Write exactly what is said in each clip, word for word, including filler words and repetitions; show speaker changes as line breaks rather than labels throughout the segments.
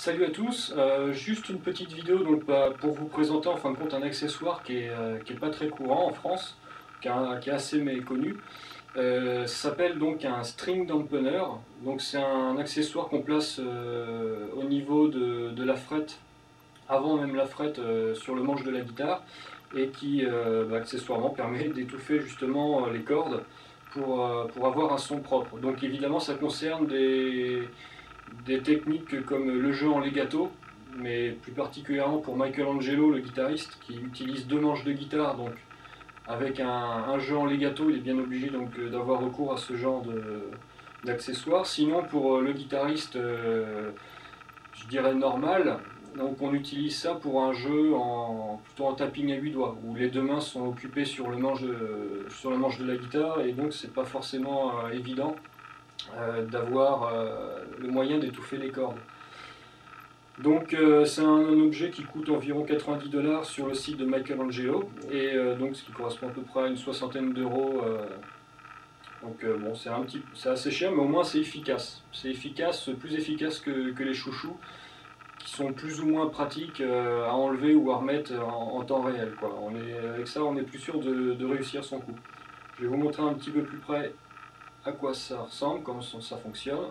Salut à tous, euh, juste une petite vidéo donc, bah, pour vous présenter en fin de compte un accessoire qui est, euh, qui est pas très courant en France, qui, a, qui est assez méconnu. Euh, ça s'appelle donc un string dampener. Donc c'est un accessoire qu'on place euh, au niveau de, de la frette, avant même la frette euh, sur le manche de la guitare, et qui euh, bah, accessoirement permet d'étouffer justement les cordes pour, euh, pour avoir un son propre. Donc évidemment ça concerne des des techniques comme le jeu en legato, mais plus particulièrement pour Michelangelo, le guitariste, qui utilise deux manches de guitare. Donc avec un, un jeu en legato, il est bien obligé donc d'avoir recours à ce genre d'accessoires. Sinon, pour le guitariste, euh, je dirais normal, donc on utilise ça pour un jeu en, plutôt en tapping à huit doigts, où les deux mains sont occupées sur le manche de, sur le manche de la guitare, et donc c'est pas forcément euh, évident Euh, d'avoir euh, le moyen d'étouffer les cordes. Donc euh, c'est un, un objet qui coûte environ quatre-vingt-dix dollars sur le site de Michelangelo, et euh, donc ce qui correspond à peu près à une soixantaine d'euros. Euh, donc euh, bon, c'est un petit, c'est assez cher, mais au moins c'est efficace. C'est efficace, plus efficace que, que les chouchous, qui sont plus ou moins pratiques euh, à enlever ou à remettre en, en temps réel, quoi. On est, avec ça, on est plus sûr de, de réussir son coup. Je vais vous montrer un petit peu plus près à quoi ça ressemble, comment ça fonctionne.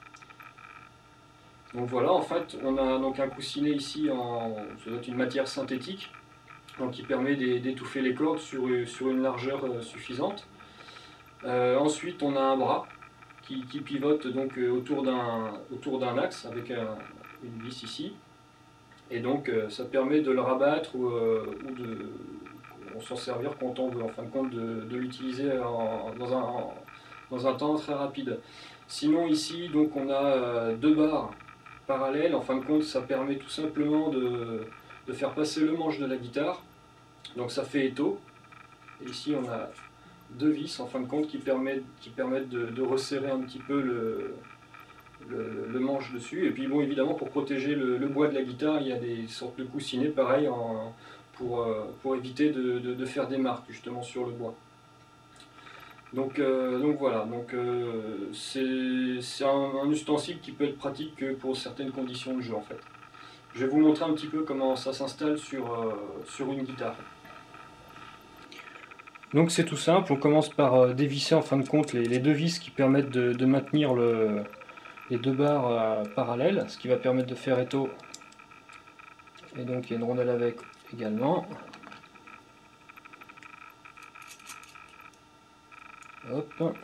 Donc voilà, en fait, on a donc un coussinet ici, en, ça doit être une matière synthétique, donc qui permet d'étouffer les cordes sur, sur une largeur suffisante. Euh, ensuite, on a un bras qui, qui pivote donc autour d'un autour d'un axe avec un, une vis ici, et donc ça permet de le rabattre ou, euh, ou de on s'en servir quand on veut, en fin de compte, de, de l'utiliser dans un en, dans un temps très rapide. Sinon ici donc on a euh, deux barres parallèles. En fin de compte ça permet tout simplement de, de faire passer le manche de la guitare, donc ça fait étau. Et ici on a deux vis en fin de compte qui permettent, qui permettent de, de resserrer un petit peu le, le, le manche dessus. Et puis bon, évidemment pour protéger le, le bois de la guitare, il y a des sortes de coussinets pareil en, pour, euh, pour éviter de, de, de faire des marques justement sur le bois. Donc, euh, donc voilà, donc, euh, c'est un, un ustensile qui peut être pratique que pour certaines conditions de jeu en fait. Je vais vous montrer un petit peu comment ça s'installe sur, euh, sur une guitare. Donc c'est tout simple, on commence par euh, dévisser en fin de compte les, les deux vis qui permettent de, de maintenir le, les deux barres euh, parallèles, ce qui va permettre de faire étau. Et donc il y a une rondelle avec également. Hop.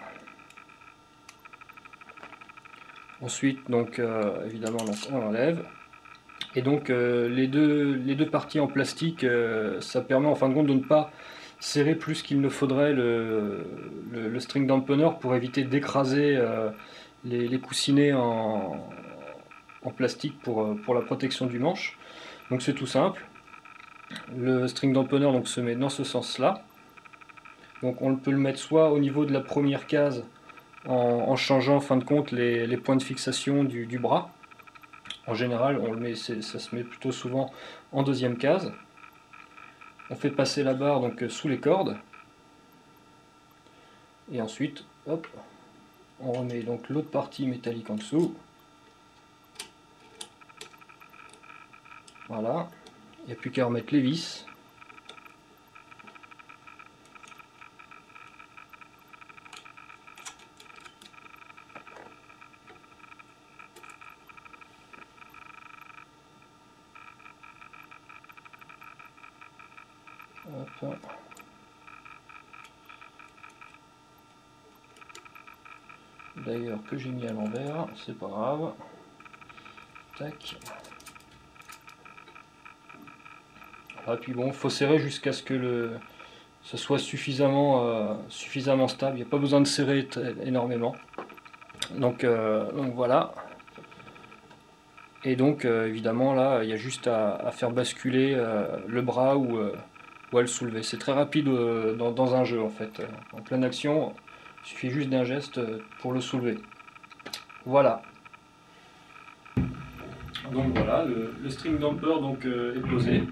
Ensuite, donc euh, évidemment, donc, on l'enlève. Et donc euh, les, deux, les deux parties en plastique, euh, ça permet en fin de compte de ne pas serrer plus qu'il ne faudrait le, le, le string dampener pour éviter d'écraser euh, les, les coussinets en, en plastique pour, pour la protection du manche. Donc c'est tout simple. Le string dampener donc, se met dans ce sens-là. Donc on peut le mettre soit au niveau de la première case en, en changeant en fin de compte les, les points de fixation du, du bras. En général on le met, ça se met plutôt souvent en deuxième case. On fait passer la barre donc sous les cordes. Et ensuite hop, on remet donc l'autre partie métallique en dessous. Voilà. Il n'y a plus qu'à remettre les vis. D'ailleurs que j'ai mis à l'envers, c'est pas grave. Tac. Et puis bon, il faut serrer jusqu'à ce que le, ce soit suffisamment, euh, suffisamment stable. Il n'y a pas besoin de serrer énormément. Donc, euh, donc voilà. Et donc euh, évidemment là, il y a juste à, à faire basculer euh, le bras ou, euh, ou à le soulever. C'est très rapide euh, dans, dans un jeu en fait. En pleine action, il suffit juste d'un geste pour le soulever. Voilà. Donc voilà, le, le string damper donc, euh, est posé.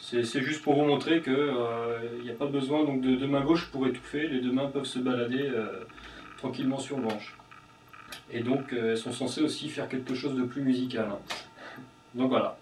C'est juste pour vous montrer qu'il n'y a pas besoin donc, de deux mains gauches pour étouffer, les deux mains peuvent se balader euh, tranquillement sur le manche. Et donc euh, elles sont censées aussi faire quelque chose de plus musical. Hein. Donc voilà.